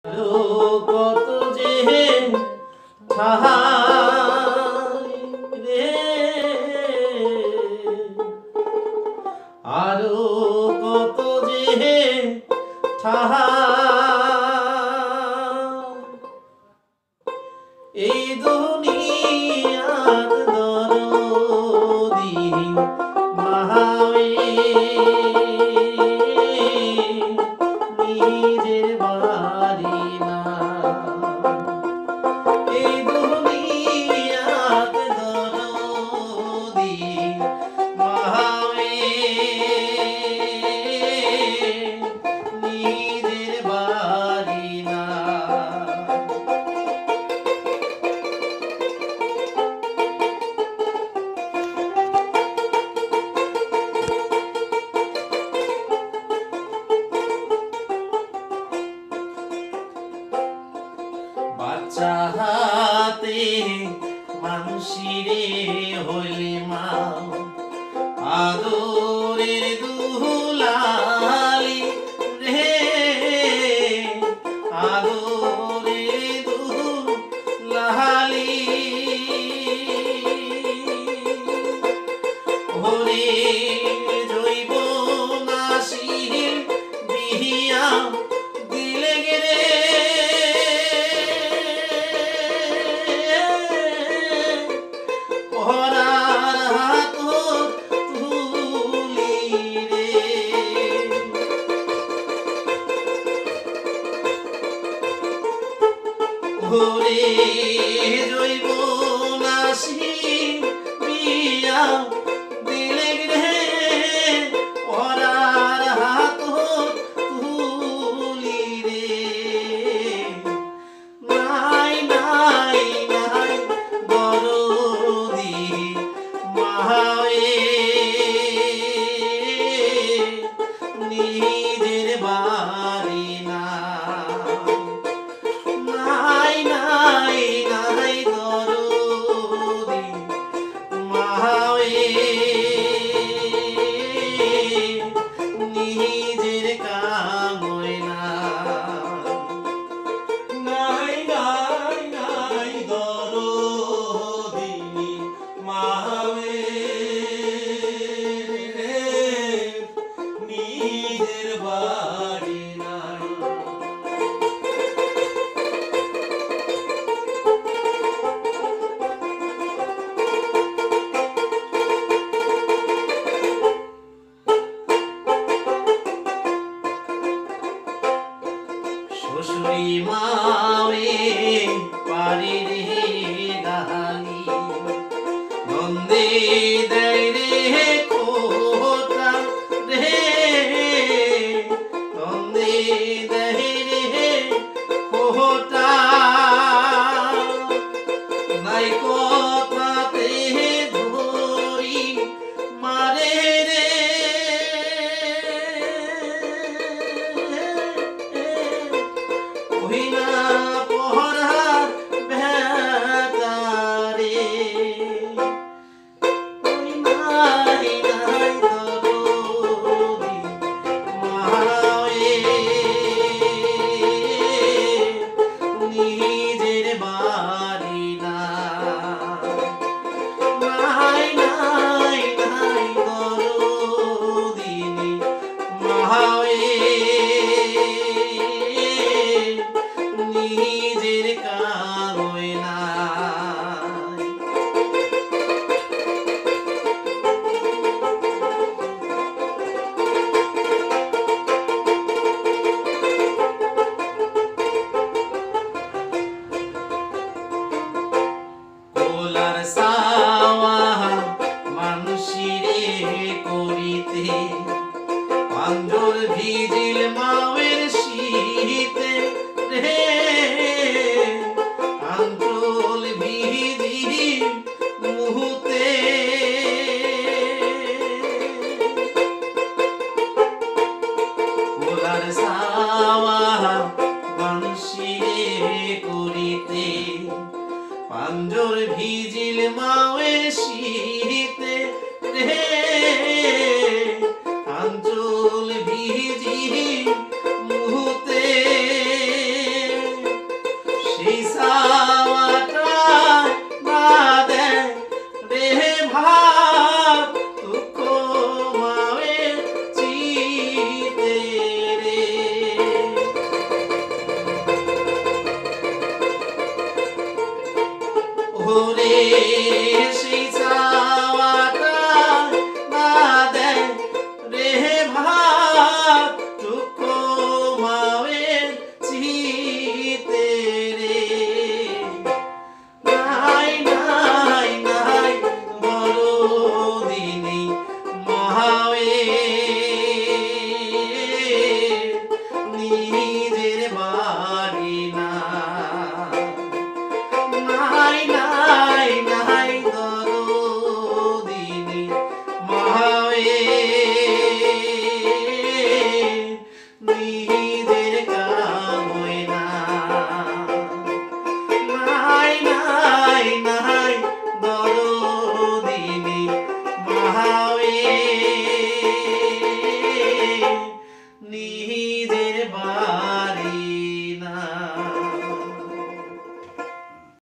কত যে ঠাই রে, আরো কত যে ঠাই এই দুনিয়ার দরদি মাহাওয়ে নিজের বাড়ি না। এই দুনিয়ার দরদি মাহাওয়ে নিজের বাড়ি না। বাচ্চা হাতে মানুষিরে হইলি মা, আদরের দুলালি রে, আদরের দুলালি ওরে জৈব নাসির বিহিয়া দিলে গেরে ওরে জৈব নাসি বিয়া দিলে রে ওরার হাত তুলি রে। নাই নাই নাই দরদি মাহাওয়ে নিজের বাড়ি না। নাই নাই নাই দরদি মাহাওয়ে নিজের কাময় না। নাই নাই নাই দরদি মাহাওয়ে নিজের বাড়ি নাই। শ্বশুরি মাওয়ে পারে রে গালি, নন্দে দেয় রে খোটা রে, নন্দে দেয় রে খোটা। নাই কথাতে ধরি মারে রে, ওহিনা পহরা ভেতারে। নাই নাই দরদি মাহাওয়ে নিজের বাড়ি না। নাই নাই নাই দরদি মাহাওয়ে নিজের কাময় নাই। কোলার সাওয়া মানুষিরে করিতে, পাঞ্জর ভিজিল মাওয়ের শীতে রে, আঞ্চল ভিজি মুহূর্তে। কোলার সাওয়া মানুষিরে করিতে, পাঞ্জর ভিজিল মাওয়ের শীতে রে।